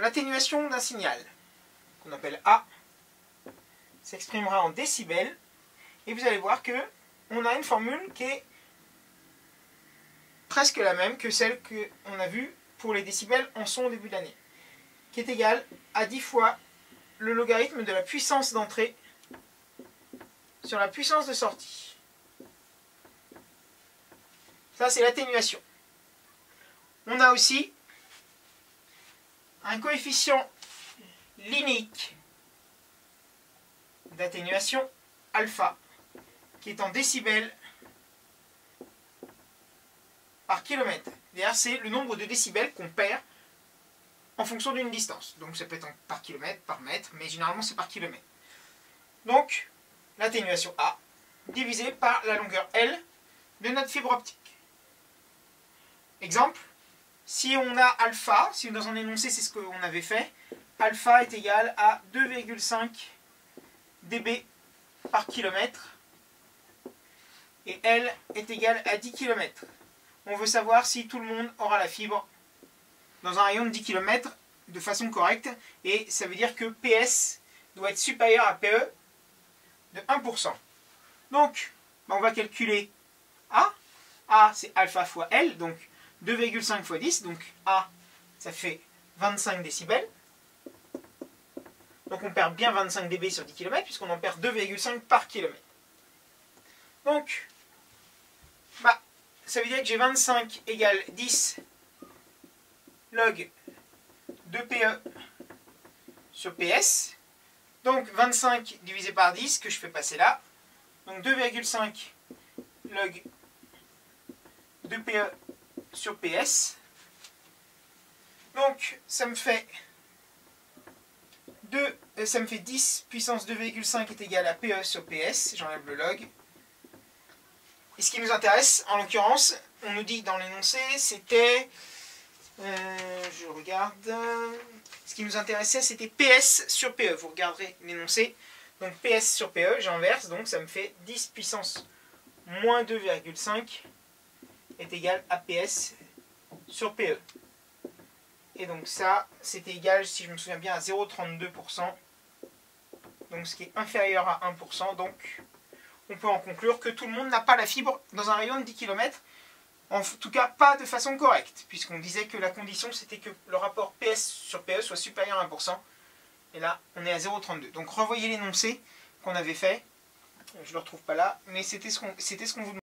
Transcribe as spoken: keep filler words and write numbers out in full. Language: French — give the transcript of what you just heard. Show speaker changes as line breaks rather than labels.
l'atténuation d'un signal, qu'on appelle A, s'exprimera en décibels, et vous allez voir que on a une formule qui est presque la même que celle qu'on a vue pour les décibels en son au début de l'année, qui est égale à dix fois le logarithme de la puissance d'entrée sur la puissance de sortie. Ça, c'est l'atténuation. On a aussi un coefficient linéique d'atténuation alpha, qui est en décibels par kilomètre. C'est-à-dire, c'est le nombre de décibels qu'on perd en fonction d'une distance. Donc ça peut être par kilomètre, par mètre, mais généralement c'est par kilomètre. Donc, l'atténuation A divisée par la longueur L de notre fibre optique. Exemple, si on a alpha, si dans un énoncé c'est ce qu'on avait fait, alpha est égal à deux virgule cinq décibels par kilomètre et L est égal à dix kilomètres. On veut savoir si tout le monde aura la fibre dans un rayon de dix kilomètres de façon correcte, et ça veut dire que P S doit être supérieur à P E de un pour cent. Donc, on va calculer A. A, c'est alpha fois L, donc deux virgule cinq fois dix, donc A, ça fait vingt-cinq décibels. Donc on perd bien vingt-cinq décibels sur dix kilomètres, puisqu'on en perd deux virgule cinq par kilomètre. Donc, bah, ça veut dire que j'ai vingt-cinq égale dix log de P E sur P S. Donc vingt-cinq divisé par dix, que je fais passer là. Donc deux virgule cinq log de P E sur P S. Donc ça me fait deux, ça me fait dix puissance deux virgule cinq est égal à P E sur P S. J'enlève le log. Et ce qui nous intéresse, en l'occurrence, on nous dit dans l'énoncé, c'était... Euh, je regarde... Ce qui nous intéressait, c'était P S sur P E. Vous regarderez l'énoncé. Donc P S sur P E, j'inverse, donc ça me fait dix puissance moins deux virgule cinq est égal à P S sur P E. Et donc ça, c'était égal, si je me souviens bien, à zéro virgule trente-deux pour cent. Donc ce qui est inférieur à un pour cent. Donc on peut en conclure que tout le monde n'a pas la fibre dans un rayon de dix kilomètres. En tout cas, pas de façon correcte, puisqu'on disait que la condition, c'était que le rapport P S sur P E soit supérieur à un pour cent. Et là, on est à zéro virgule trente-deux. Donc revoyez l'énoncé qu'on avait fait. Je ne le retrouve pas là, mais c'était ce qu'on c'était ce qu'on vous demandait.